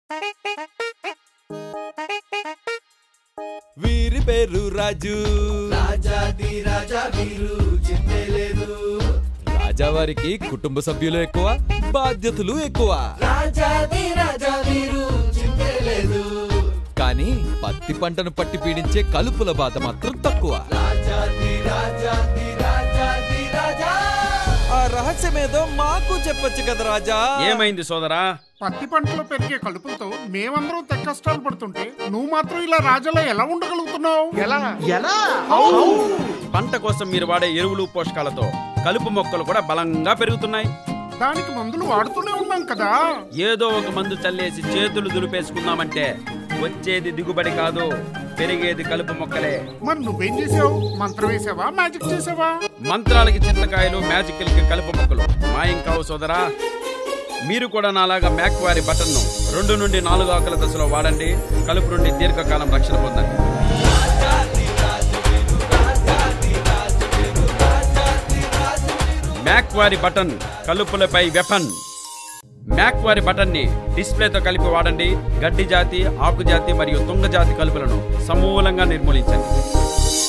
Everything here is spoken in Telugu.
వీరి పేరు రాజు, రాజాది రాజా వీరు చింతలేదు. రాజావారికి కుటుంబ సభ్యులు ఎక్కువ, బాధ్యతలు ఎక్కువ. రాజాది రాజా వీరు చింతలేదు. కానీ పత్తి పంటను పట్టి పీడించే కలుపుల బాధ మాత్రం తక్కువ. రాజాది రాజాది రాజాది రాజా. ఆ రహస్యమేదో మాకు చెప్పొచ్చు కదా రాజా. ఏమైంది సోదరా? పత్తి పంటలో పెరిగే కలుపులతో మేమందరం తెగ కష్టాలు పడుతుంటే నువ్వు మాత్రం ఇలా రాజాలో ఎలా ఉండగలుగుతున్నావు? ఎలా? పంట కోసం మీరు వాడే ఎరువులు పోషకాలతో కలుపు మొక్కలు కూడా బలంగా పెరుగుతున్నాయి. దానికి మందులు వాడుతూనే ఉన్నాం కదా. ఏదో ఒక మందు చల్లేసి చేతులు దులిపేసుకుందామంటే వచ్చేది దిగుబడి కాదు, పెరిగేది కలుపు మొక్కలే. మరి నువ్వేం చేసావు? మంత్రం వేసావా, మ్యాజిక్ చేసావా? మంత్రాలకి చింతకాయలు, మ్యాజికల్కి కలుపు మొక్కలు మాయం కావు సోదరా. మీరు కూడా నాలాగా మ్యాక్వారీ బటన్ను 2 నుండి 4 ఆకుల దశలో వాడండి. కలుపు నుండి దీర్ఘకాలం రక్షణ పొందండి. మ్యాక్వారీ బటన్, కలుపులపై వెపన్. మ్యాక్వారీ బటన్ ని డిస్ప్లేతో కలిపి వాడండి. గడ్డి జాతి, ఆకు జాతి మరియు తుంగ జాతి కలుపులను సమూలంగా నిర్మూలించండి.